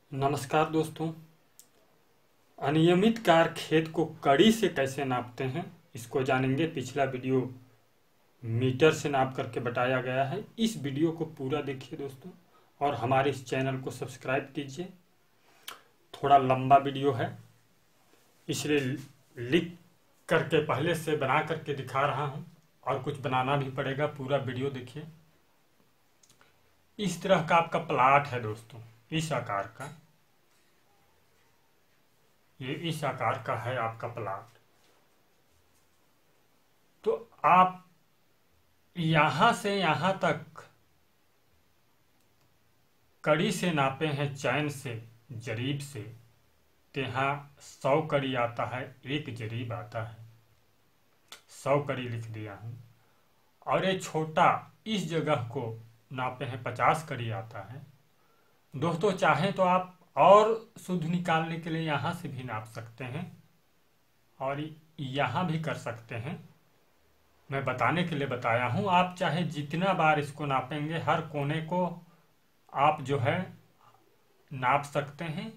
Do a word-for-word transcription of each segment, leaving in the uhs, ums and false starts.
नमस्कार दोस्तों। अनियमित कार खेत को कड़ी से कैसे नापते हैं इसको जानेंगे। पिछला वीडियो मीटर से नाप करके बताया गया है। इस वीडियो को पूरा देखिए दोस्तों और हमारे इस चैनल को सब्सक्राइब कीजिए। थोड़ा लंबा वीडियो है इसलिए लिख करके पहले से बना करके दिखा रहा हूं और कुछ बनाना भी पड़ेगा। पूरा वीडियो देखिए। इस तरह का आपका प्लाट है दोस्तों, इस आकार का, ये इस आकार का है आपका प्लाट। तो आप यहां से यहां तक कड़ी से नापे हैं, चैन से, जरीब से, तो यहाँ सौ कड़ी आता है, एक जरीब आता है, सौ कड़ी लिख दिया हूं। और ये छोटा इस जगह को नापे हैं, पचास कड़ी आता है। दोस्तों चाहें तो आप और शुद्ध निकालने के लिए यहां से भी नाप सकते हैं और यहां भी कर सकते हैं। मैं बताने के लिए बताया हूं। आप चाहे जितना बार इसको नापेंगे, हर कोने को आप जो है नाप सकते हैं,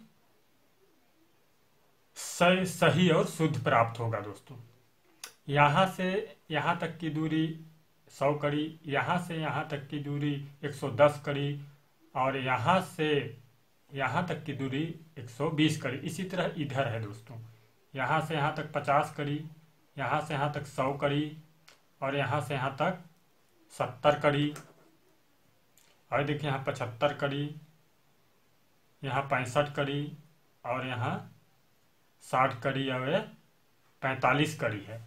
सही सही और शुद्ध प्राप्त होगा दोस्तों। यहां से यहां तक की दूरी सौ कड़ी, यहां से यहां तक की दूरी एक सौ दस कड़ी और यहां से यहां तक की दूरी एक सौ बीस कड़ी। इसी तरह इधर है दोस्तों, यहां से यहां तक पचास कड़ी, यहां से यहां तक सौ कड़ी और यहां से यहां तक सत्तर कड़ी। और देखिए यहाँ पचहत्तर कड़ी, यहाँ पैंसठ कड़ी और यहाँ साठ कड़ी और पैंतालीस कड़ी है।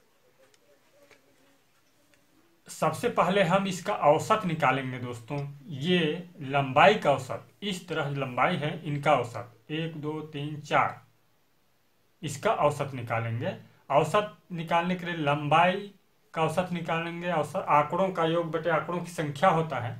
सबसे पहले हम इसका औसत निकालेंगे दोस्तों। ये लंबाई का औसत, इस तरह लंबाई है, इनका औसत एक दो तीन चार, इसका औसत निकालेंगे। औसत निकालने के लिए लंबाई का औसत निकालेंगे। औसत आंकड़ों का योग बटे आंकड़ों की संख्या होता है।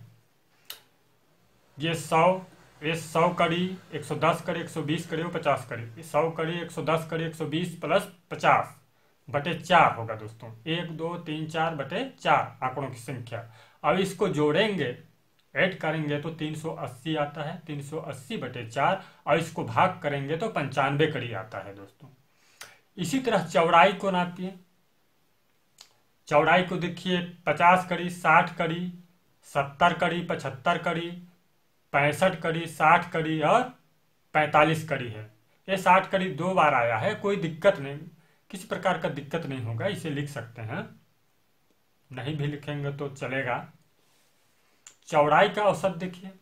ये सौ, ये सौ कड़ी, एक सौ दस कड़ी, एक सौ बीस कड़ी और पचास कड़ी। सौ कड़ी, एक सौ दस कड़ी, एक सौ बीस प्लस पचास बटे चार होगा दोस्तों। एक दो तीन चार बटे चार आंकड़ों की संख्या। अब इसको जोड़ेंगे, ऐड करेंगे तो तीन सौ अस्सी आता है। तीन सौ अस्सी बटे चार और इसको भाग करेंगे तो पंचानवे कड़ी आता है दोस्तों। इसी तरह चौड़ाई को नापिए। चौड़ाई को देखिए, पचास कड़ी, साठ कड़ी, सत्तर कड़ी, पचहत्तर कड़ी, पैंसठ कड़ी, साठ कड़ी और पैंतालीस कड़ी है। ये साठ कड़ी दो बार आया है, कोई दिक्कत नहीं, किसी प्रकार का दिक्कत नहीं होगा, इसे लिख सकते हैं। नहीं भी लिखेंगे तो चलेगा। चौड़ाई का औसत देखिए,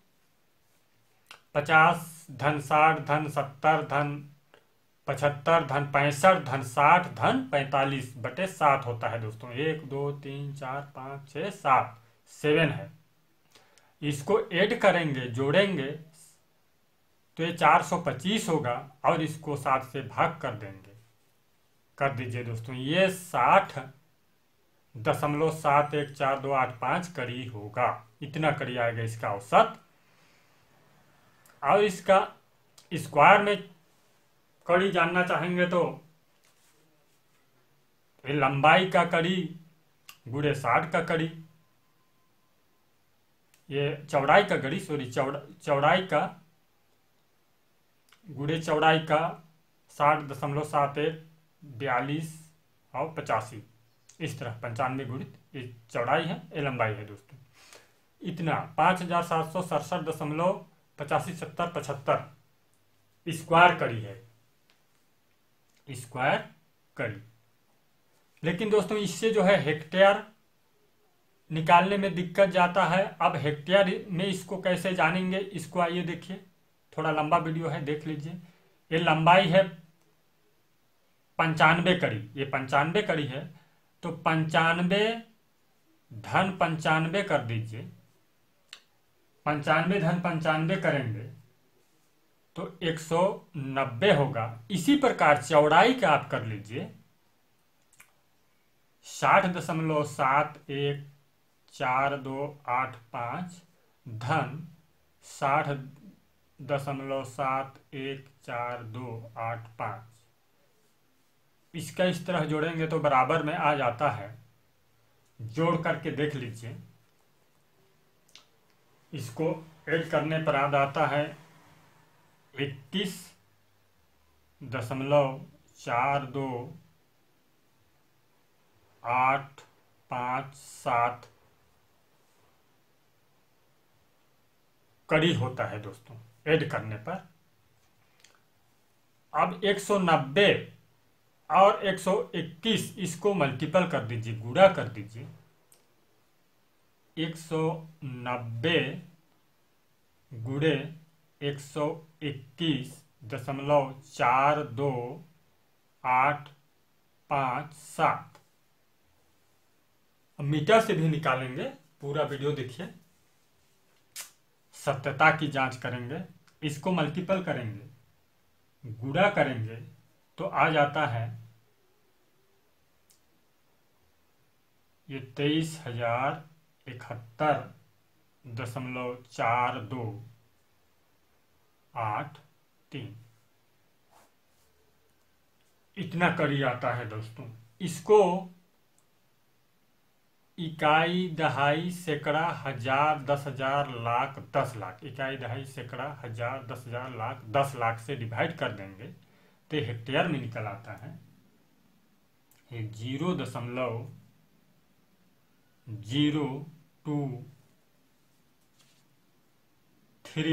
पचास धन साठ धन सत्तर धन पचहत्तर धन पैंसठ धन साठ धन पैंतालीस बटे सात होता है दोस्तों। एक दो तीन चार पाँच छः सात, सेवन है। इसको ऐड करेंगे, जोड़ेंगे तो ये चार सौ पच्चीस होगा और इसको सात से भाग कर देंगे, कर दीजिए दोस्तों। ये साठ दशमलव सात एक चार दो आठ पाँच कड़ी होगा। इतना कड़ी आएगा इसका औसत। और इसका स्क्वायर में कड़ी जानना चाहेंगे तो ये लंबाई का कड़ी गुणे साठ का कड़ी, ये चौड़ाई का कड़ी, सॉरी चौड़ा चौड़ाई का गुणे चौड़ाई का साठ दशमलव सात एक बयालीस और पचासी, इस तरह पंचानवे गुणित ये चौड़ाई है, ये लंबाई है दोस्तों। इतना पाँच हजार सात सौ सड़सठ दशमलव पचासी सत्तर पचहत्तर स्क्वायर कड़ी है, स्क्वायर कड़ी। लेकिन दोस्तों इससे जो है हेक्टेयर निकालने में दिक्कत जाता है। अब हेक्टेयर में इसको कैसे जानेंगे, इसको आइए देखिए। थोड़ा लंबा वीडियो है, देख लीजिए। ये लंबाई है पंचानवे कड़ी, ये पंचानवे कड़ी है तो पंचानवे धन पंचानवे कर दीजिए। पंचानवे धन पंचानवे करेंगे तो एक सौ नब्बे होगा। इसी प्रकार चौड़ाई का आप कर लीजिए, साठ दशमलव सात एक चार दो आठ पाँच धन साठ दशमलव सात एक चार दो आठ पाँच, इसका इस तरह जोड़ेंगे तो बराबर में आ जाता है। जोड़ करके देख लीजिए। इसको ऐड करने पर याद आता है इक्कीस दशमलव चार दो आठ पाँच सात कड़ी होता है दोस्तों ऐड करने पर। अब एक सौ नब्बे और एक सौ इक्कीस इसको मल्टीपल कर दीजिए, गुणा कर दीजिए। एक सौ नब्बे गुणे एक सौ इक्कीस दशमलव चार दो आठ पाँच सात। मीटर से भी निकालेंगे, पूरा वीडियो देखिए, सत्यता की जांच करेंगे। इसको मल्टीपल करेंगे, गुणा करेंगे तो आ जाता है ये तेईस हजार इकहत्तर दशमलव चार दो आठ तीन, इतना कड़ी आता है दोस्तों। इसको इकाई दहाई सैकड़ा हजार दस हजार लाख दस लाख, इकाई दहाई सैकड़ा हजार दस हजार लाख दस लाख से डिवाइड कर देंगे तो हेक्टेयर में निकल आता है ये जीरो दशमलव zero two three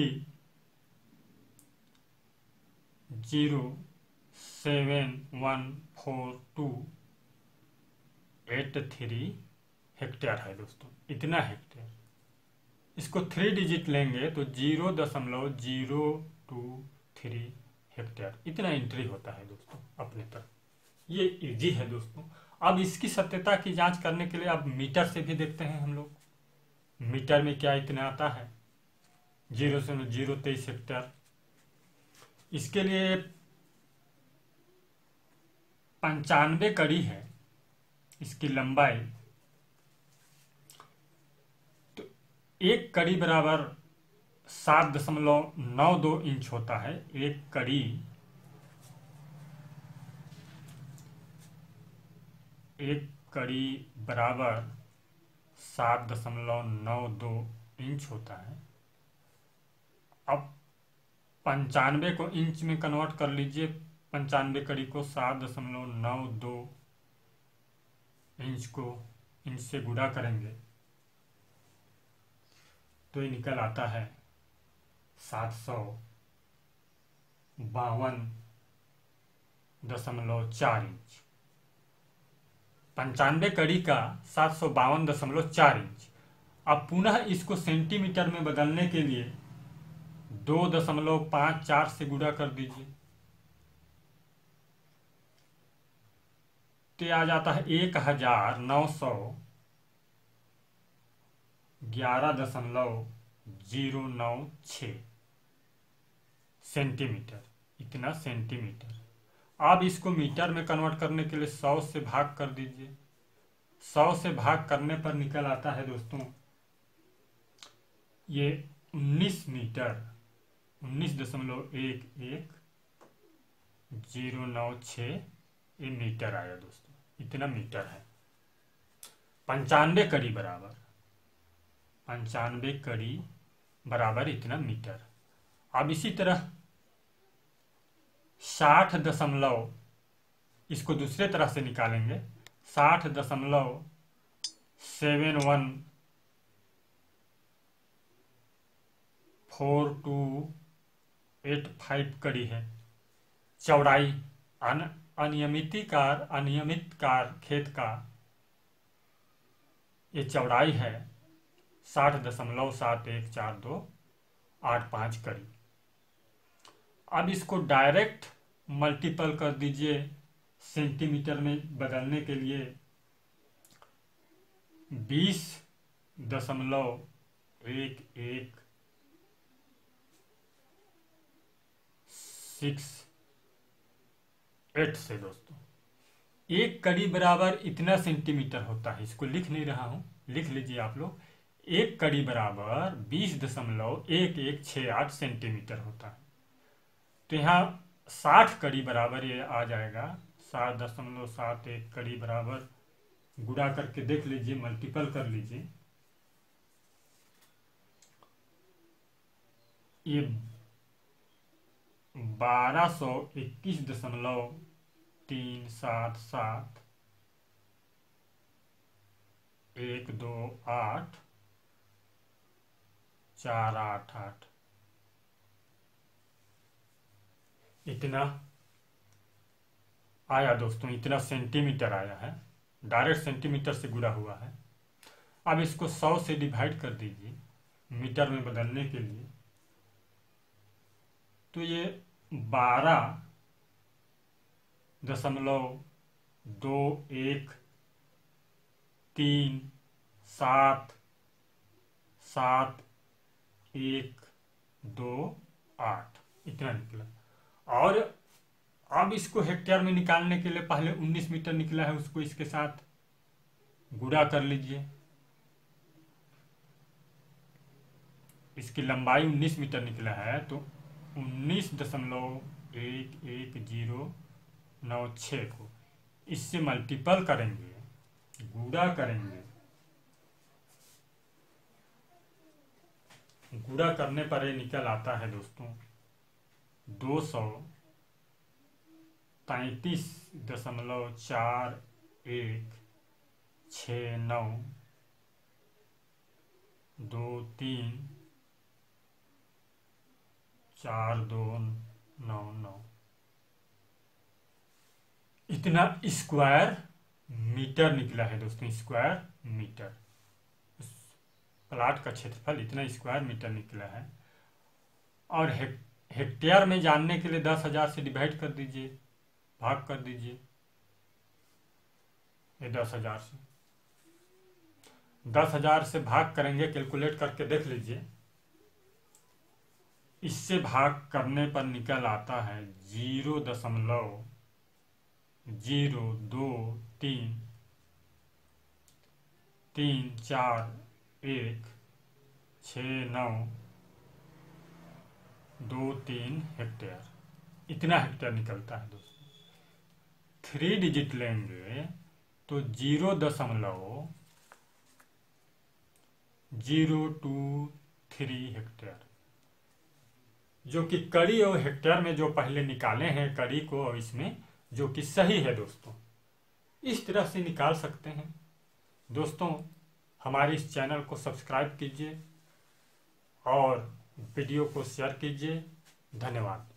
zero seven one four two eight three hectare है दोस्तों, इतना हेक्टेयर। इसको थ्री डिजिट लेंगे तो जीरो दशमलव जीरो टू थ्री हेक्टेयर, इतना एंट्री होता है दोस्तों अपने तरफ। ये इजी है दोस्तों। अब इसकी सत्यता की जांच करने के लिए अब मीटर से भी देखते हैं हम लोग। मीटर में क्या इतना आता है, जीरो से जीरो तेईस हेक्टेयर। इसके लिए पंचानवे कड़ी है इसकी लंबाई, तो एक कड़ी बराबर सात दशमलव नौ दो इंच होता है। एक कड़ी एक कड़ी बराबर सात दशमलव नौ दो इंच होता है। अब पंचानवे को इंच में कन्वर्ट कर लीजिए, पंचानवे कड़ी को सात दशमलव नौ दो इंच को इंच से गुणा करेंगे तो ये निकल आता है सात सौ बावन दशमलव चार इंच। पंचानवे कड़ी का सात सौ बावन दशमलव चार इंच। अब पुनः इसको सेंटीमीटर में बदलने के लिए दो दशमलव पाँच चार से गुणा कर दीजिए तो आ जाता है एक हजार नौ सौ ग्यारह दशमलव जीरो नौ छ सेंटीमीटर, इतना सेंटीमीटर। अब इसको मीटर में कन्वर्ट करने के लिए सौ से भाग कर दीजिए। सौ से भाग करने पर निकल आता है दोस्तों ये उन्नीस मीटर, उन्नीस दशमलव एक एक जीरो नौ छ ये मीटर आया दोस्तों, इतना मीटर है। पंचानवे कड़ी बराबर पंचानवे कड़ी बराबर इतना मीटर। अब इसी तरह साठ दशमलव, इसको दूसरे तरह से निकालेंगे, साठ दशमलव seven one four two eight five कड़ी है। चौड़ाई अन अनियमितीकार अनियमितकार खेत का ये चौड़ाई है साठ दशमलव सात एक चार दो आठ पाँच कड़ी। अब इसको डायरेक्ट मल्टीपल कर दीजिए सेंटीमीटर में बदलने के लिए बीस दशमलव एक एक सिक्स एट से दोस्तों। एक कड़ी बराबर इतना सेंटीमीटर होता है, इसको लिख नहीं रहा हूं, लिख लीजिए आप लोग। एक कड़ी बराबर बीस दशमलव एक एक छः आठ सेंटीमीटर होता है। तो यहाँ साठ कड़ी बराबर ये आ जाएगा सात दशमलव सात एक कड़ी बराबर, गुणा करके देख लीजिए, मल्टीपल कर लीजिए। ये बारह सौ इक्कीस दशमलव तीन सात सात एक दो आठ चार आठ आठ इतना आया दोस्तों। इतना सेंटीमीटर आया है, डायरेक्ट सेंटीमीटर से गुणा हुआ है। अब इसको सौ से डिवाइड कर दीजिए मीटर में बदलने के लिए, तो ये बारह दशमलव दो एक तीन सात सात एक दो आठ इतना निकला। और अब इसको हेक्टेयर में निकालने के लिए पहले उन्नीस मीटर निकला है, उसको इसके साथ गुणा कर लीजिए। इसकी लंबाई उन्नीस मीटर निकला है, तो उन्नीस दशमलव एक एक जीरो नौ छः को इससे मल्टीपल करेंगे, गुणा करेंगे। गुणा करने पर ये निकल आता है दोस्तों दो सौ तैतीस दशमलव चार एक छ नौ दो तीन चार दो नौ नौ इतना स्क्वायर मीटर निकला है दोस्तों। स्क्वायर मीटर, प्लाट का क्षेत्रफल इतना स्क्वायर मीटर निकला है। और हेक, हेक्टेयर में जानने के लिए दस हजार से डिवाइड कर दीजिए, भाग कर दीजिए। ये दस हजार से दस हजार से भाग करेंगे, कैलकुलेट करके देख लीजिए। इससे भाग करने पर निकल आता है जीरो दशमलव जीरो दो तीन तीन चार एक छ नौ दो तीन हेक्टेयर इतना हेक्टेयर निकलता है दोस्तों। थ्री डिजिट लेंगे तो जीरो दशमलव जीरो टू थ्री हेक्टेयर, जो कि कड़ी और हेक्टेयर में जो पहले निकाले हैं कड़ी को, और इसमें जो कि सही है दोस्तों। इस तरह से निकाल सकते हैं दोस्तों। हमारे इस चैनल को सब्सक्राइब कीजिए और वीडियो को शेयर कीजिए। धन्यवाद।